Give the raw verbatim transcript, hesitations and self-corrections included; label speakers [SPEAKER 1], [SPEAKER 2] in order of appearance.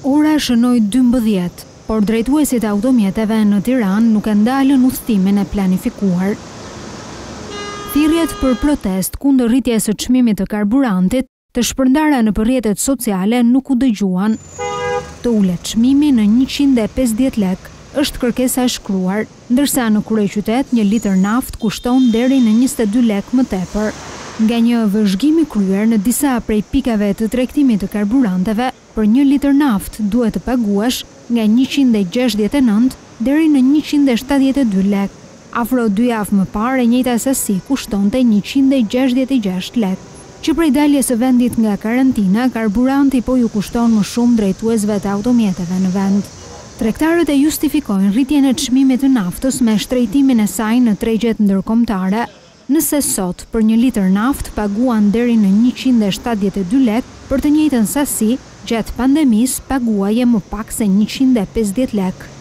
[SPEAKER 1] Ora shënoi dymbëdhjetë, por drejtuesit e automjeteve në Tiranë nuk e ndalën udhëtimin e planifikuar. Thirrjet për protest kundër rritjes së çmimit të karburantit të shpërndara në rrjetet sociale nuk u dëgjuan. Të ulet çmimi në njëqind e pesëdhjetë lekë është kërkesa e shkruar, ndërsa në kryeqytet një litër naftë kushton deri në njëzet e dy lekë më tepër. Nga një vëzhgim i kryer në disa prej pikave të tregtimit të karburanteve, për një litër naftë duhet të paguash nga njëqind e gjashtëdhjetë e nëntë deri në njëqind e shtatëdhjetë e dy lekë. Afro dy javë më parë e njëjta sasi kushtonte njëqind e gjashtëdhjetë e gjashtë lekë. Që prej daljes së vendit nga karantina, karburanti po ju kushton më shumë drejtuesve të automjeteve në vend. Tregtarët e justifikojnë rritjen e çmimit të naftës me shtrejtimin e saj në tregjet ndërkombëtare. Nëse sot për një litër naftë paguan deri në njëqind e shtatëdhjetë e dy lekë, për të njëjtën sasi, gjatë pandemisë paguaje më pak se njëqind e pesëdhjetë lekë.